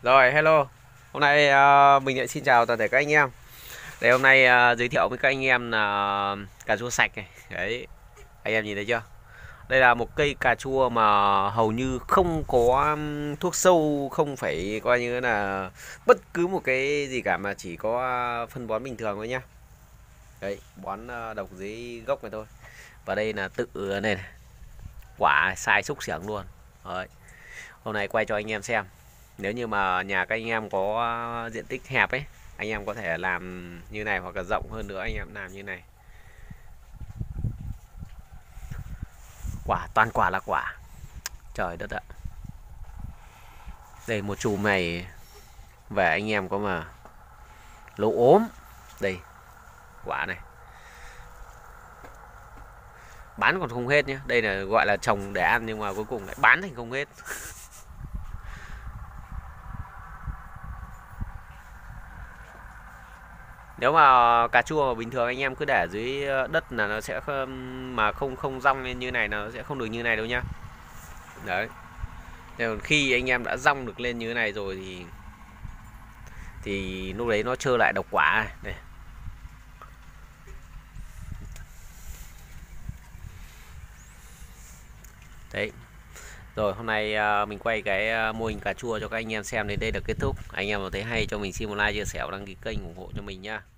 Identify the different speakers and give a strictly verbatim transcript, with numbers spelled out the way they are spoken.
Speaker 1: Rồi, hello. Hôm nay ờ, mình lại xin chào toàn thể các anh em. Đây hôm nay ờ, giới thiệu với các anh em là cà chua sạch này. Đấy, anh em nhìn thấy chưa? Đây là một cây cà chua mà hầu như không có ừm, thuốc sâu, không phải coi như là bất cứ một cái gì cả mà chỉ có phân bón bình thường thôi nhá. Đấy, bón ờ, độc dưới gốc này thôi. Và đây là tự này, này. Quả sai xúc xưởng luôn. Đấy. Hôm nay quay cho anh em xem. Nếu như mà nhà các anh em có diện tích hẹp ấy, anh em có thể làm như này, hoặc là rộng hơn nữa anh em làm như này. Quả toàn quả là quả. Trời đất ạ. Đây một chùm này về anh em có mà lỗ ốm. Đây, quả này. Bán còn không hết nhé. Đây là gọi là trồng để ăn nhưng mà cuối cùng lại bán thành không hết. Nếu mà cà chua mà bình thường anh em cứ để dưới đất là nó sẽ không, mà không không rong lên như này là nó sẽ không được như này đâu nhá. Đấy. Thế còn khi anh em đã rong được lên như thế này rồi thì thì lúc đấy nó trơ lại độc quả này. Đây. Đấy. Rồi hôm nay uh, mình quay cái uh, mô hình cà chua cho các anh em xem đến đây là kết thúc. Anh em có thấy hay cho mình xin một like, chia sẻ và đăng ký kênh ủng hộ cho mình nhá.